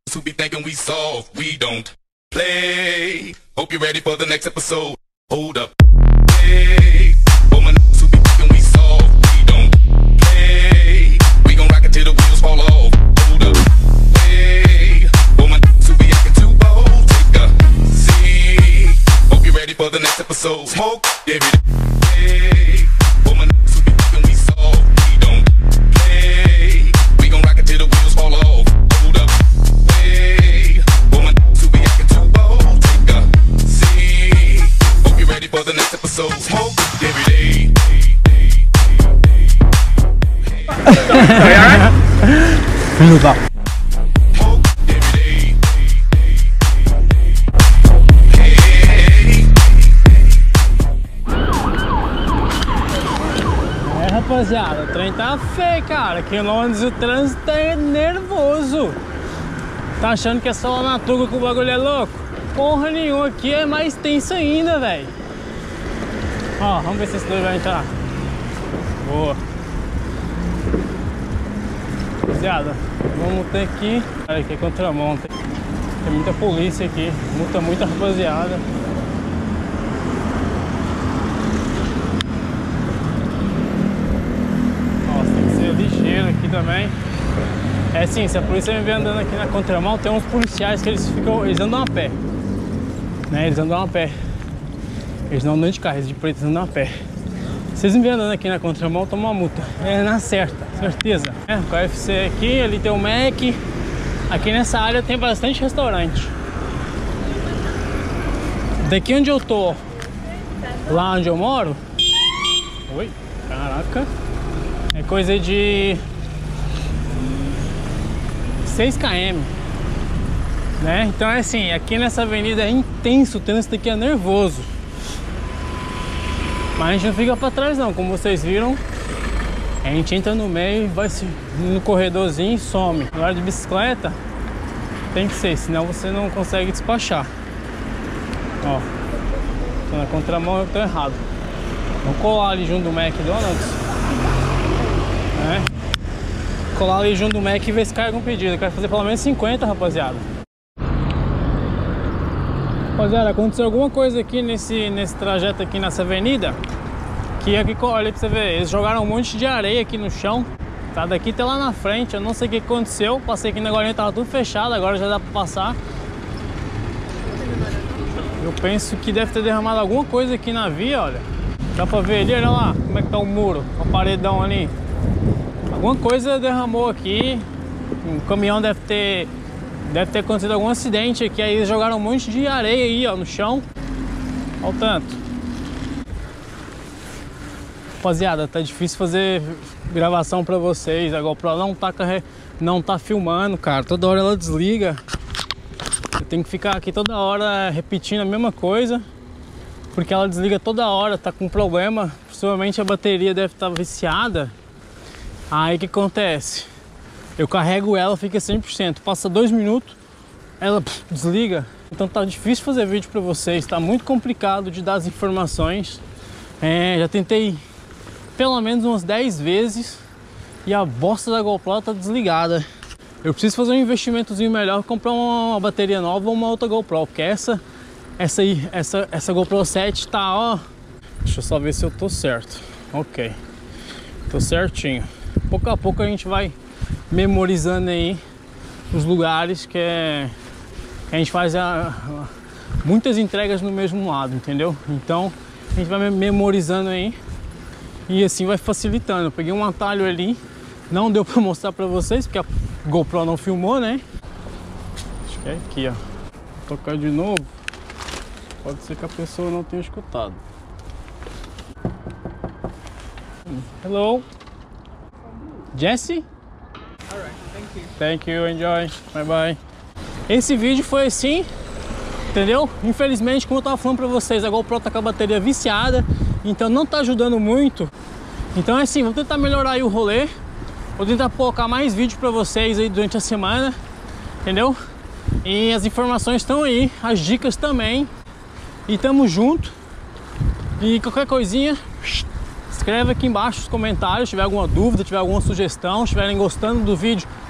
who be thinking we soft, we don't play. Hope you're ready for the next episode. Hold up. Hey, for my who be thinking we soft, we don't play. We gon' rock it till the wheels fall off. Hold up. Hey, for my who be acting too bold, take a seat. Hope you're ready for the next episode. Smoke every day. For my who be thinking we soft, we don't play. We gon' rock it till the wheels fall off. Hold up. Hey, for my who be acting too bold, take a seat. Hope you're ready for the next episode. Smoke every day. Filho da... Smoke every day. Hey. Rapaziada, o trem tá feio, cara. Aqui em Londres o trânsito tá nervoso. Tá achando que é só lá na Tuga que o bagulho é louco? Porra nenhuma, aqui é mais tenso ainda, velho. Ó, vamos ver se esse dois vai entrar. Boa. Rapaziada, vamos ter aqui. Olha aqui é contramão. Tem muita polícia aqui. Multa muita rapaziada. Nossa, tem que ser ligeiro aqui também. É assim, se a polícia me vê andando aqui na contramão, tem uns policiais que eles andam a pé. Né? Eles andam a pé. Eles não andam de carro, eles de preto andam a pé. Se eles me vêem andando aqui na contramão, tomam uma multa. É na certa, certeza. É, o KFC aqui, ali tem o Mac. Aqui nessa área tem bastante restaurante. Daqui onde eu tô, lá onde eu moro. Oi, caraca. É coisa de 6 km. Né? Então é assim, aqui nessa avenida é intenso, o trânsito aqui é nervoso. Mas a gente não fica pra trás não, como vocês viram. A gente entra no meio, vai no corredorzinho e some. Na hora de bicicleta, tem que ser, senão você não consegue despachar. Ó, tô na contramão, eu tô errado. Vou colar ali junto do McDonald's. Né? Colar ali junto do Mac e ver se cai algum pedido. Eu quero fazer pelo menos 50, rapaziada. Rapaziada, aconteceu alguma coisa aqui nesse trajeto aqui nessa avenida. Que aqui, olha pra você ver, eles jogaram um monte de areia aqui no chão. Tá daqui até lá na frente, eu não sei o que aconteceu. Passei aqui na Goiânia, tava tudo fechado, agora já dá pra passar. Eu penso que deve ter derramado alguma coisa aqui na via, olha. Dá pra ver ali, olha lá, como é que tá o muro, o paredão ali. Alguma coisa derramou aqui. O caminhão deve ter acontecido algum acidente aqui. Aí eles jogaram um monte de areia aí, ó, no chão. Olha o tanto. Rapaziada, tá difícil fazer gravação pra vocês. A GoPro não tá filmando, cara. Toda hora ela desliga. Eu tenho que ficar aqui toda hora repetindo a mesma coisa, porque ela desliga toda hora, tá com problema. Possivelmente a bateria deve estar viciada. Aí o que acontece? Eu carrego ela, fica 100%. Passa 2 minutos, ela desliga. Então tá difícil fazer vídeo pra vocês. Tá muito complicado de dar as informações. Já tentei pelo menos umas 10 vezes e a bosta da GoPro tá desligada. Eu preciso fazer um investimentozinho melhor, comprar uma bateria nova ou uma outra GoPro, porque essa GoPro 7 tá, ó. Deixa eu só ver se eu tô certo. Ok, tô certinho. Pouco a pouco a gente vai memorizando aí os lugares que a gente faz muitas entregas no mesmo lado, entendeu? Então a gente vai memorizando aí e assim vai facilitando. Eu peguei um atalho ali, não deu pra mostrar pra vocês porque a GoPro não filmou, né? Acho que é aqui, ó. Vou tocar de novo. Pode ser que a pessoa não tenha escutado. Hello, Jesse? Alright, thank you. Thank you, enjoy. Bye bye. Esse vídeo foi assim, entendeu? Infelizmente, como eu tava falando pra vocês, a GoPro tá com a bateria viciada, então não tá ajudando muito. Então é assim, vou tentar melhorar aí o rolê. Vou tentar colocar mais vídeo pra vocês aí durante a semana, entendeu? E as informações estão aí, as dicas também. E tamo junto. E qualquer coisinha, escreve aqui embaixo nos comentários, se tiver alguma dúvida, tiver alguma sugestão, se estiverem gostando do vídeo,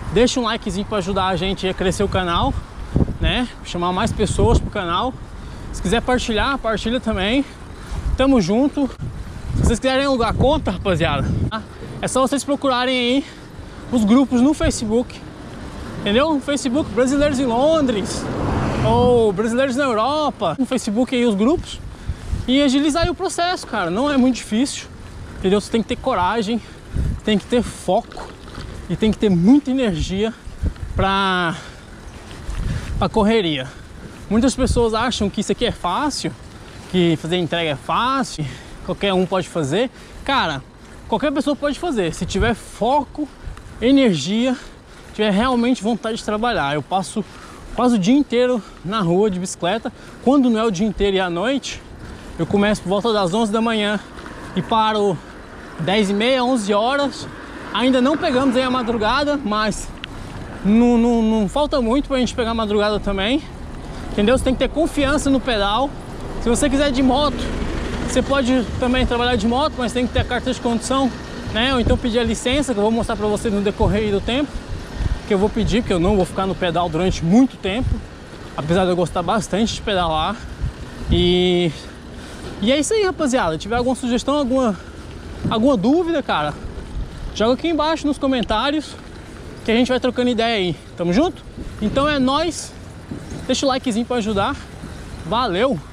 Deixa um likezinho para ajudar a gente a crescer o canal, né? Chamar mais pessoas pro canal. Se quiser partilhar, partilha também. Tamo junto. Se vocês quiserem alugar conta, rapaziada, é só vocês procurarem aí os grupos no Facebook. Entendeu? No Facebook, Brasileiros em Londres ou Brasileiros na Europa. No Facebook aí os grupos. E agilizar aí o processo, cara. Não é muito difícil. Entendeu? Você tem que ter coragem, tem que ter foco e tem que ter muita energia pra correria. Muitas pessoas acham que isso aqui é fácil, que fazer entrega é fácil, qualquer um pode fazer. Cara, qualquer pessoa pode fazer, se tiver foco, energia, tiver realmente vontade de trabalhar. Eu passo quase o dia inteiro na rua de bicicleta. Quando não é o dia inteiro e à noite, eu começo por volta das 11 da manhã e paro 10h30, 11 horas. Ainda não pegamos aí a madrugada, mas não falta muito pra gente pegar a madrugada também. Entendeu? Você tem que ter confiança no pedal. Se você quiser ir de moto, você pode também trabalhar de moto, mas tem que ter a carta de condução, né? Ou então pedir a licença, que eu vou mostrar pra você no decorrer do tempo. Que eu vou pedir, porque eu não vou ficar no pedal durante muito tempo. Apesar de eu gostar bastante de pedalar. E é isso aí, rapaziada. Se tiver alguma sugestão, alguma dúvida, cara, joga aqui embaixo nos comentários, que a gente vai trocando ideia aí. Tamo junto? Então é nóis. Deixa o likezinho pra ajudar. Valeu!